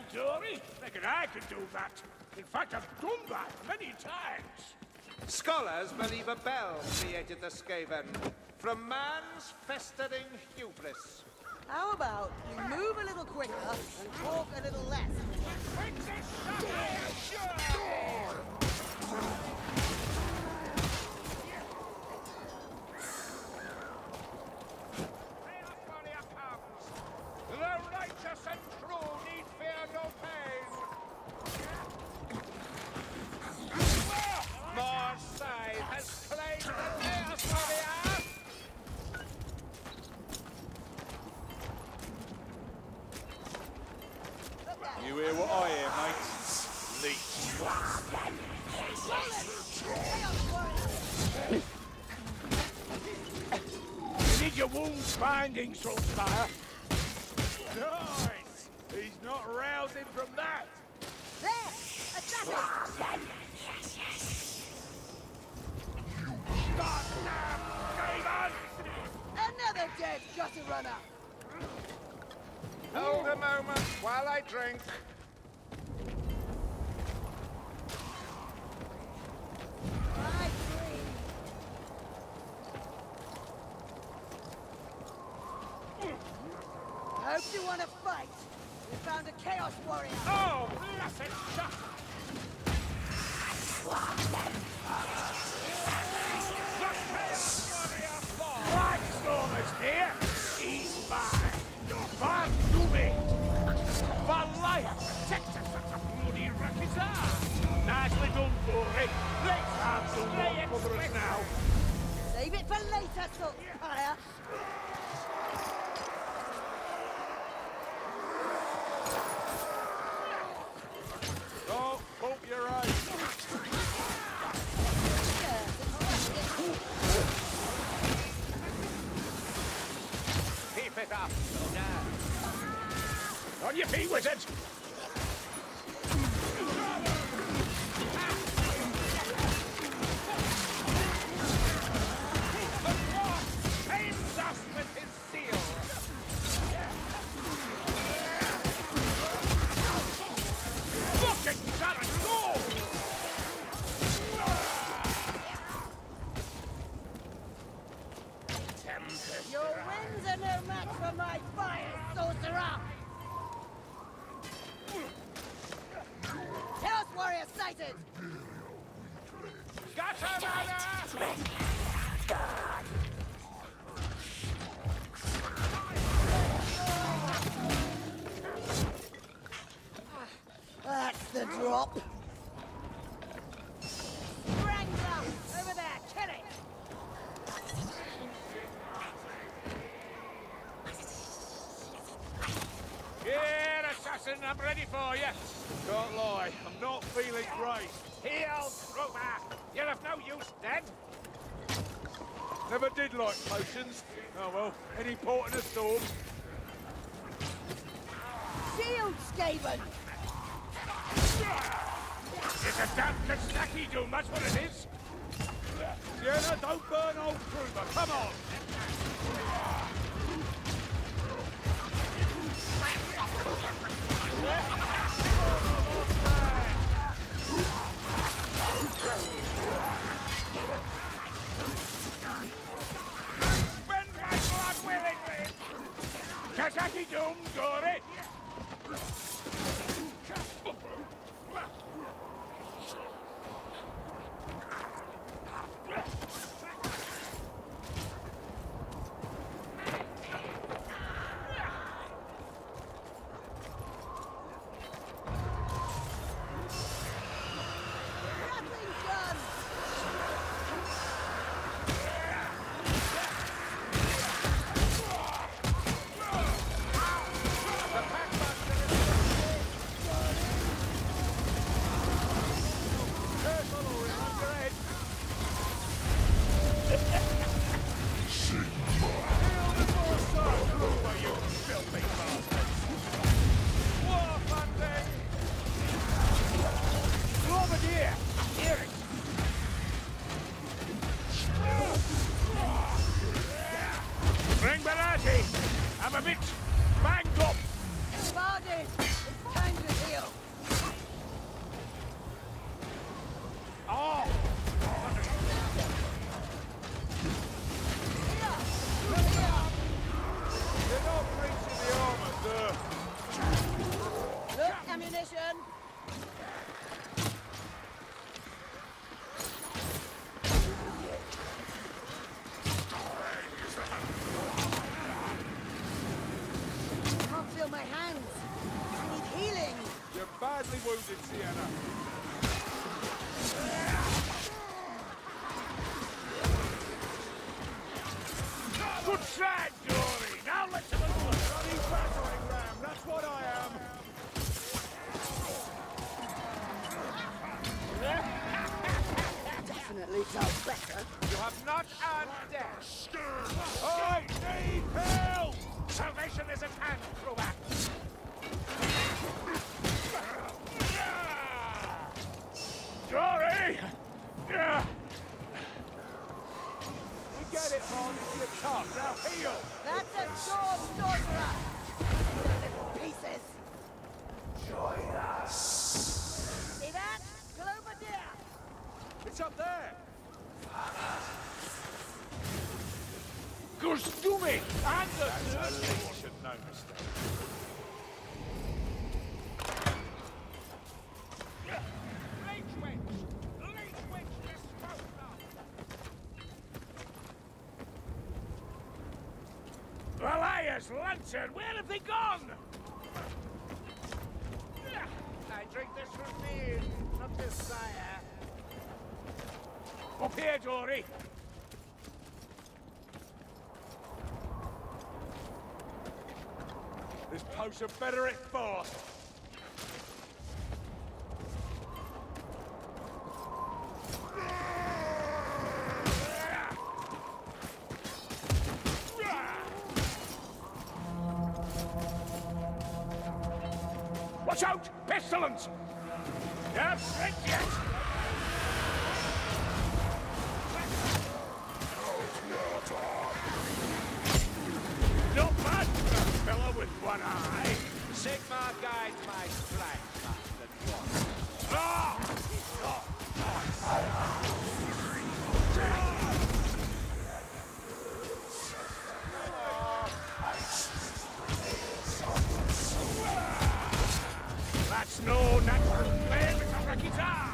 Dory. Reckon I could do that. In fact, I've done that many times. Scholars believe a bell created the Skaven from man's festering hubris. How about you move a little quicker and talk a little less? The righteous and true need fear no pain. Morside has claimed the Chaos Warrior. You hear what I hear, mate? Leech. You need your wounds binding, Saltspire. Nice! He's not rousing from that! There! Attack it! Goddamn Skaven! Another dead gutter runner! Hold a moment while I drink. I agree. Hope you want to fight. We found a Chaos Warrior. Oh, blessed shot! The Chaos Warrior falls! Blackstormer's here! He's mine! Van Dooming! For life! Check such a bloody racket are! Nicely done, Dory! Let's have some more cover us now! Save it for later, Saltspire. Don't poke your eyes. Keep it up. On your feet, wizard! Aims us with his seal! Fucking Sharon, go! Your winds are no match for my fire, sorcerer! Chaos Warrior sighted! Got him, Anna! That's the drop. Strangler! Over there, kill it! Here, assassin, I'm ready for you. Can't lie, I'm not feeling great. Heal, Trooper. You're of no use, dead. Never did like potions. Oh well, any port in a storm. Shield, Skaven! It's a damn snacky doom, that's what it is. Sienna, don't burn old Kruger, come on! Spend my blood willingly. Kazaki doom, Dory. ammunition. I can't feel my hands. I need healing. You're badly wounded, Sienna. Good try, Dory. Now let's have a look. Bloody battering ram, that's what I am. Definitely does better. You have not earned death. I need help! Salvation is at hand, Kruber. Dory! We get it, Mon. You're tough. Now heal. That's a sword sorcerer! Little pieces! Join us. See that? Cloverdeer! It's up there. Gustumi! That's a leech and no mistake. Elias, Lantern, where have they gone? I drink this from me, not this sire. Up here, Dory. This potion better it fast. Watch out! Pestilence! Yes, right, yes! Not bad for a fellow with one eye. Sigmar guides my strike, Master Dwarf. Ah! That's no natural flame, it's a Rakita!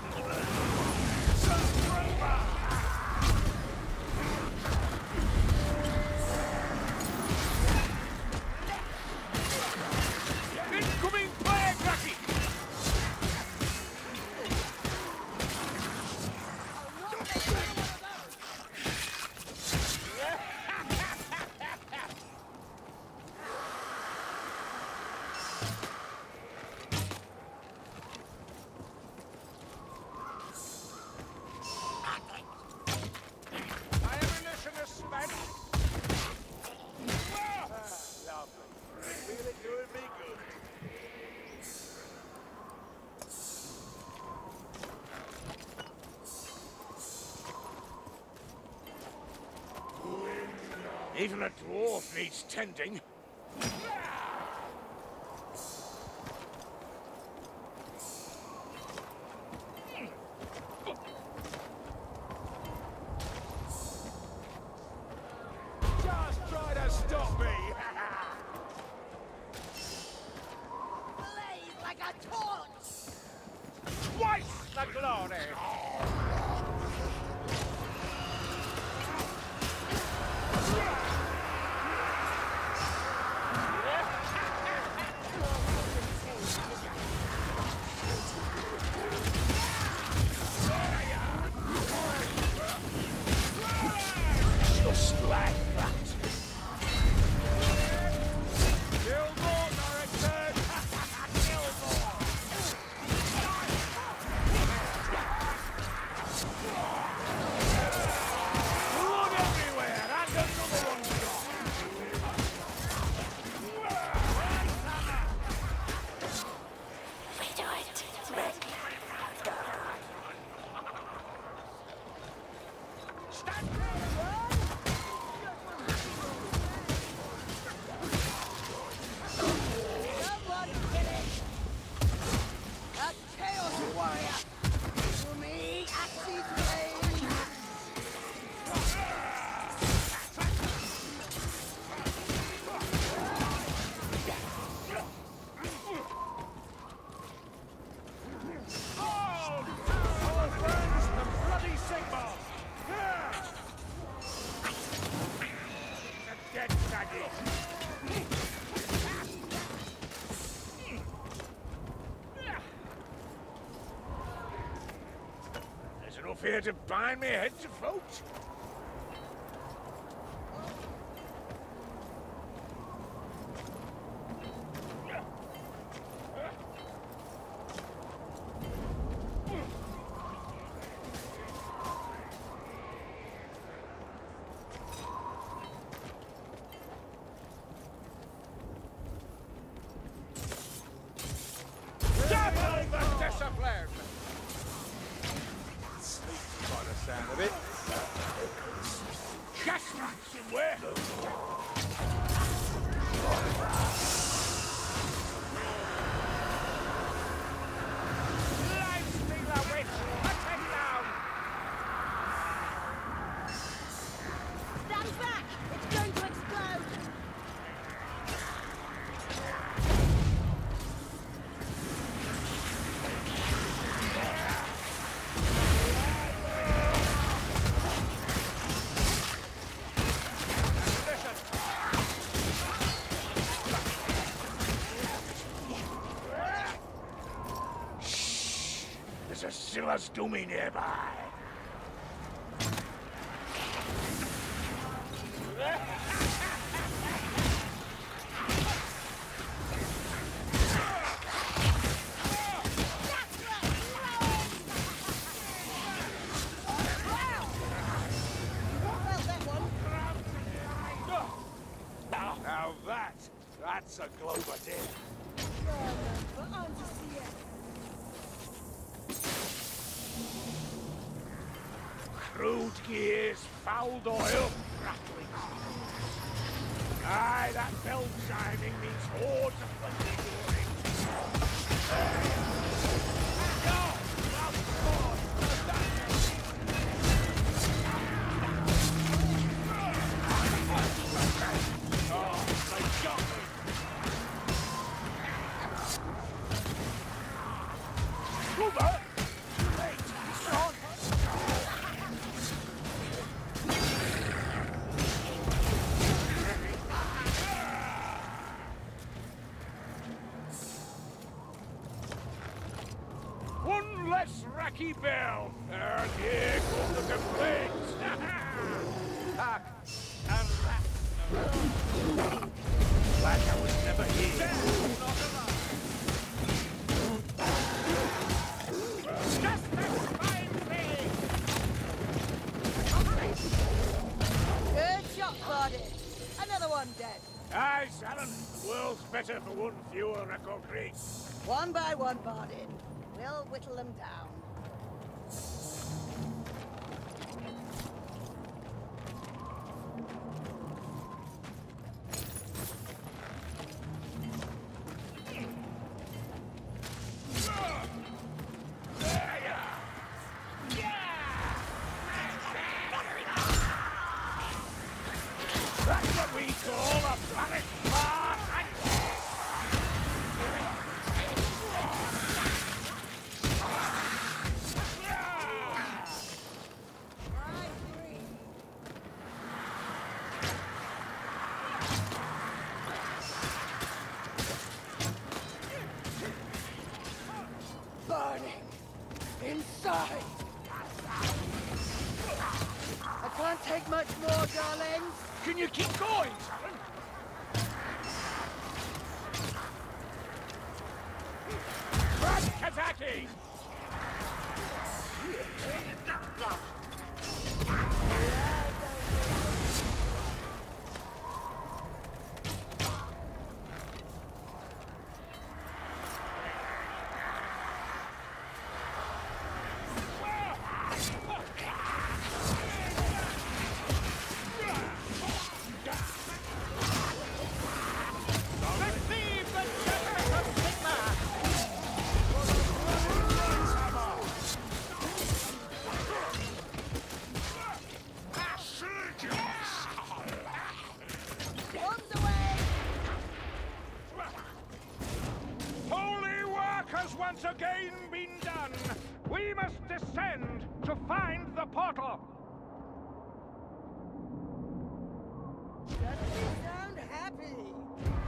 Incoming plague, Raki! My ammunition is spent. Lovely. Feel it doing me good. Even a dwarf needs tending. Just try to stop me. Blaze like a torch! Twice the glory. Just like that. Gilmore, Norrington. fear to bind me head to foot? Double the discipline! Sleepy by the sound of it. Gas rat somewhere! Lightning the witch! Put him down! Stand back! It's going to explode! There's a Silas Doomy nearby. Well, that one. Now that's a Glover deer. But on to see it. Crude gears, fouled oil, rattling. Aye, that bell chiming means hordes of bloody glory. Oh, they got me. Glover! Wait, he's on! One less racky bell, and here come the complaints. Hark! And rat! Like I was never here. Death, not alive! Justice finds me! Good shot, Bardin. Another one dead. Aye, Salon. World's better for one fewer Record Creek. One by one, Bardin. We'll whittle them down. That's what we call a panic bar. Burning. Inside. I can't take much more, darlings. Can you keep going, Salon? Brad Kazaki! Receive the justice of Sigma! One's away. Holy work has once again been done. We must descend to find the portal. Doesn't he sound happy?